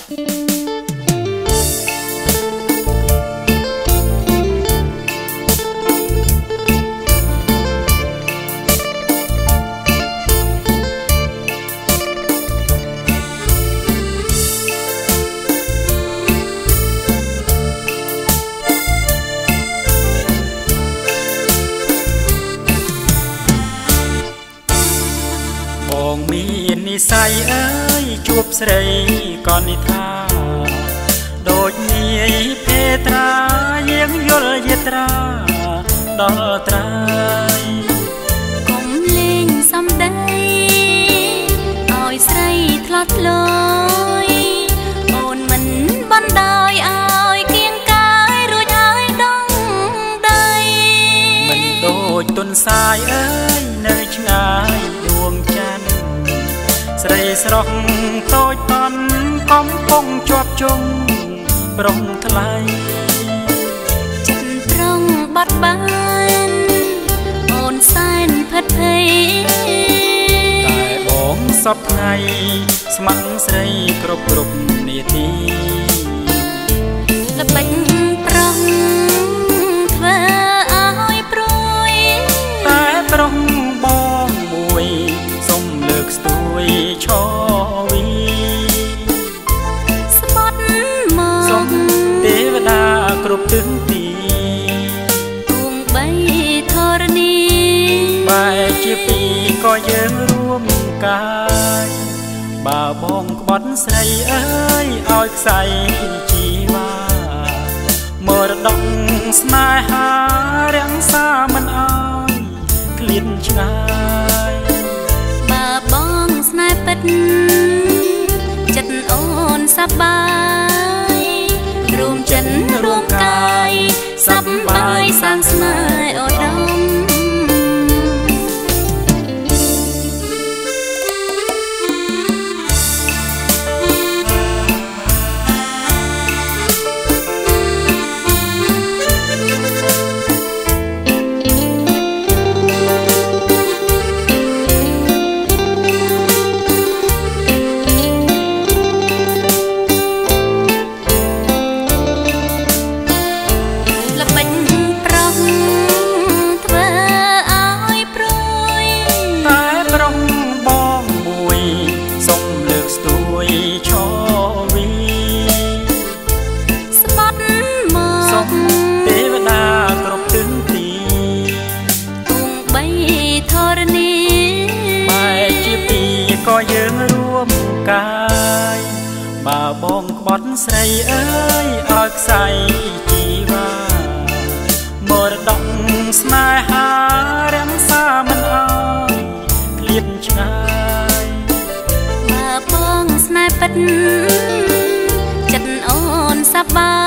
นิสัยเอ้ยจูบស្រីก่อนនិทาដូចនាយភេត្រាយើងយល់យាត្រាដល់ត្រើយកុំលេងសំដីឲ្យស្រីថ្លាត់លយអូនមិនបណ្ដោយឲ្យគៀងកាយរួចឲ្យដងដីមិនដូចទុនសាយអើយនៅឆ្ងាយដួងច័ន្ទស្រីស្រស់តូចតន់កំពុងជាប់ជុំប្រុងថ្លៃចិត្តត្រង់បាត់បានអូនសែនផិតភ័យតែបងសពថ្ងៃស្ម័គ្រស្រីគ្រប់នាទីល្បិចប្រុងធ្វើឲ្យព្រួយតែប្រុងបងមួយសុំលើកស្ទួយឈវីស្បត់មកសុំទេវតាគ្រប់ទិសទីទួងបីធរណីបែរជាពីរក៏យើងរួមកាយបើបងក្បត់ស្រីអើយឲ្យខ្សែជីវ៉ាមរតកស្នេហារាំងសាមិនអើយឃ្លានឆ្ងាយបើបងស្នេហ៍ពិតចិត្តអូនសប្បាយរួមចិត្តរួមកាយសប្បាយសាងស្នេហ៍អូដមទេវតាគ្រប់ទិសទីទួងបីធរណីបែរជាពីរក៏យើងរួមកាយបើបងក្បត់ស្រីអើយឲ្យខ្សែជីវ៉ាមរតកស្នេហារាំងសាមិនអើយឃ្លានឆ្ងាយបើបងស្នេហ៍ពិតចិត្តអូនសប្បាយ